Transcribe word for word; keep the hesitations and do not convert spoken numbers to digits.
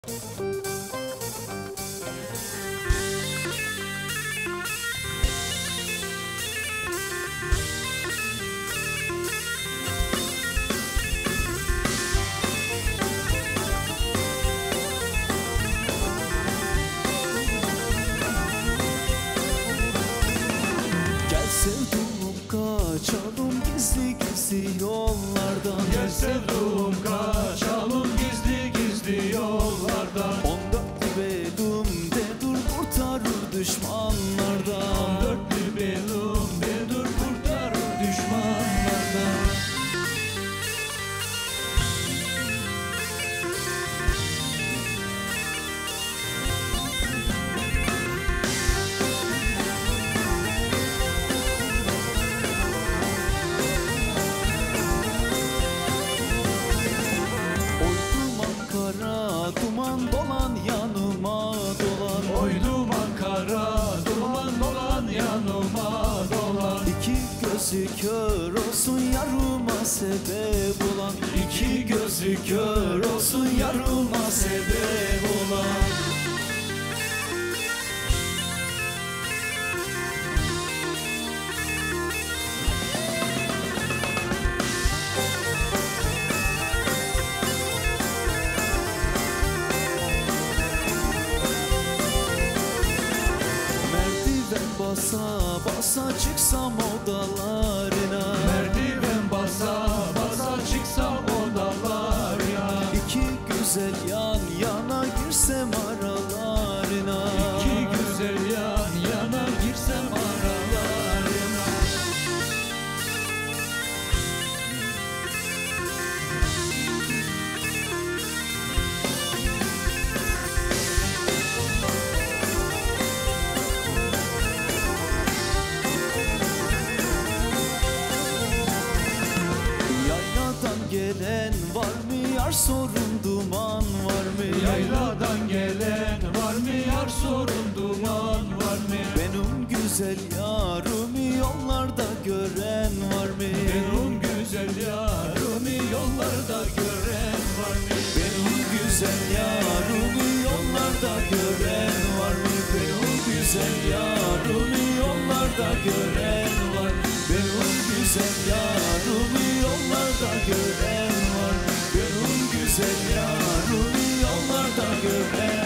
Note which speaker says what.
Speaker 1: Sevduğum kaçalım gizli gizli yollardan.
Speaker 2: Gel sevduğum kaçalım gizli gizli yollardan.
Speaker 1: On dört belumde dur kurtarır düşmanlardan.
Speaker 2: On dört belumde dur kurtarır düşmanlardan.
Speaker 1: Duman dolan yanıma dolan.
Speaker 2: Oy duman kara, duman dolan yanıma dolan.
Speaker 1: İki gözü kör olsun yarıma sebep olan.
Speaker 2: İki gözü kör olsun yarıma sebep olan.
Speaker 1: Basa basa çıksam odalarına.
Speaker 2: Merdiven basa basa çıksam odalarına.
Speaker 1: İki güzel yan yana girsem aralarına.
Speaker 2: İki güzel yan yana girsem aralarına.
Speaker 1: Gelen var mı yar sorun duman var mı?
Speaker 2: Yayladan gelen var mı yar sorun duman var mı?
Speaker 1: Benim güzel yarımı yollarda gören var mı?
Speaker 2: Benim güzel yarımı yollarda gören var mı?
Speaker 1: Benim güzel yarımı yollarda gören var mı? Benim güzel yarımı yollarda gören var. Benim güzel yarımı yollarda gören var. Benim güzel yarımı yollarda gören